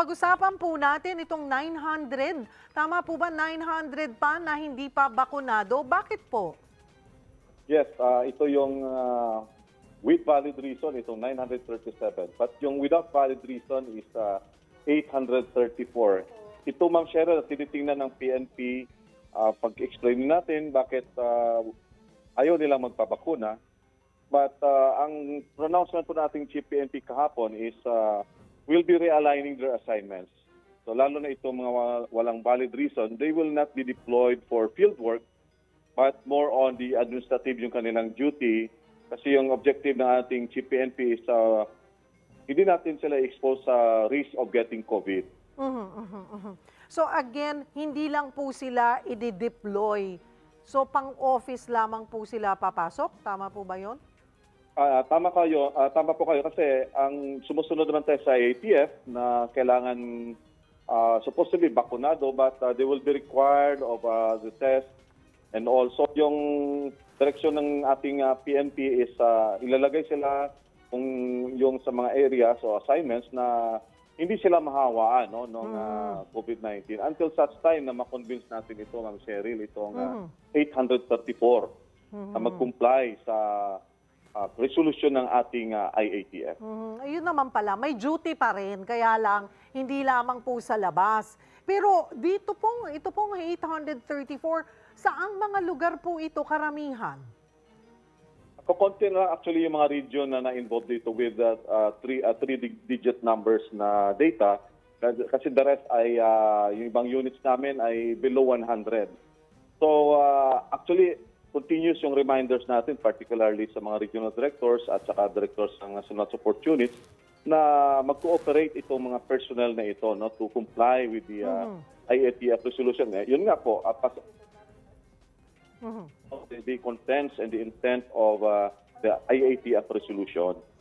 pag-usapan po natin itong 900. Tama po ba 900 pa na hindi pa bakunado? Bakit po? Yes, ito yung with valid reason, itong 937. But yung without valid reason is 834. Ito, Ma'am Cheryl, tinitingnan ng PNP, pag-explain natin bakit ayaw nilang magpabakuna. But ang pronouncement po nating Chief PNP kahapon is will be realigning their assignments. So lalo na itong mga walang valid reason, they will not be deployed for field work, but more on the administrative yung kanilang duty. Kasi yung objective ng ating Chief PNP is hindi natin sila expose sa risk of getting COVID. So again, hindi lang po sila i-deploy. So pang-office lamang po sila papasok? Tama po ba yun? Tama po kayo kasi ang sumusunod naman tayo sa ATF na kailangan supposedly bakunado, but they will be required of the test. And also yung direksyon ng ating PNP is ilalagay sila yung sa mga areas o assignments na hindi sila mahawaan ng COVID-19 until such time na ma-convince natin ito, Ma'am Cheryl, itong 834 na mag-comply sa resolution ng ating IATF. Ayun naman pala, may duty pa rin, kaya lang hindi lamang po sa labas. Pero ito pong 834, saang mga lugar po ito karamihan? Kukunti na actually yung mga region na na-involved dito with three-digit numbers na data. Kasi the rest ay, yung ibang units namin ay below 100. So actually, continuous yung reminders natin, particularly sa mga regional directors at saka directors ng national support units, na mag-cooperate itong mga personnel na ito to comply with the IATF resolution. Yun nga po, the contents and the intent of the IATF resolution.